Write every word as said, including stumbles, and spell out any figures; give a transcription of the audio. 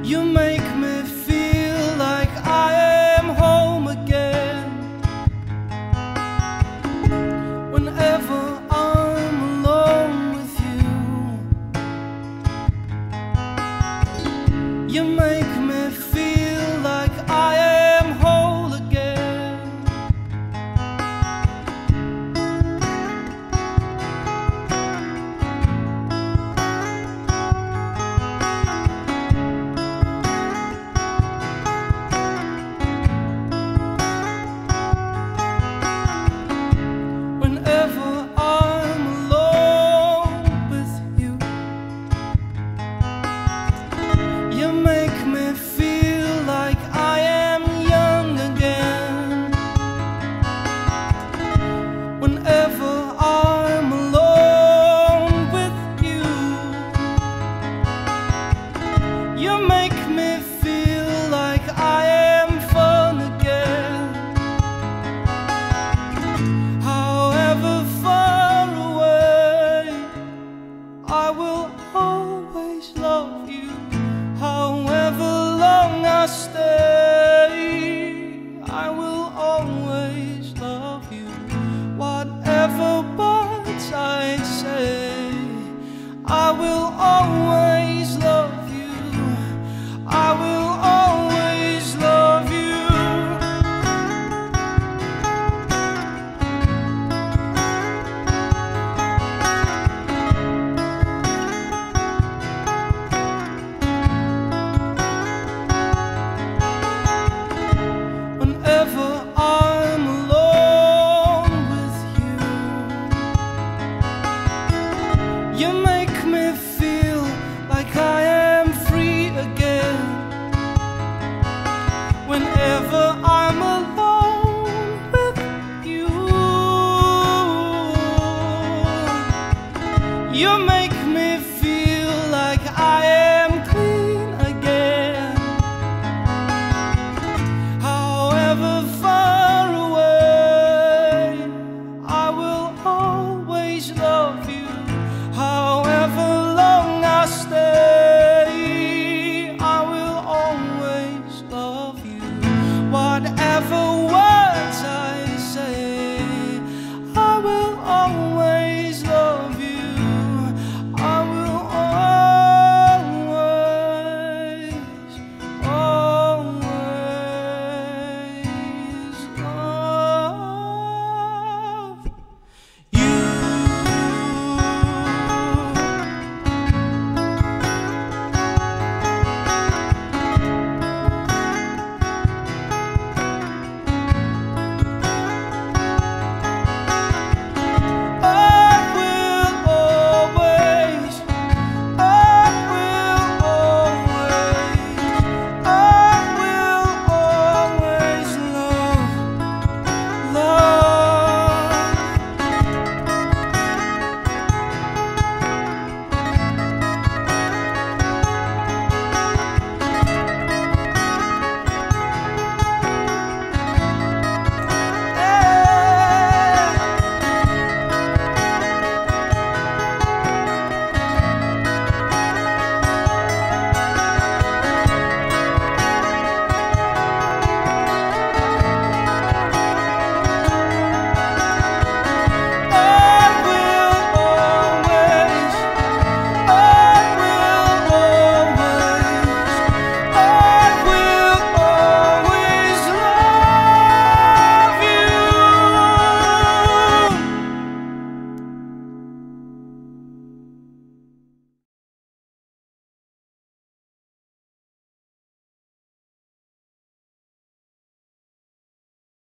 You make me feel like I am home again. Whenever I'm alone with you, you make me feel like I am whole again. Whenever I'm alone with you, you make me feel like I am young again. Whenever I'm alone with you, you make me feel like I am fun again. However far away, I will always love you. However long I stay,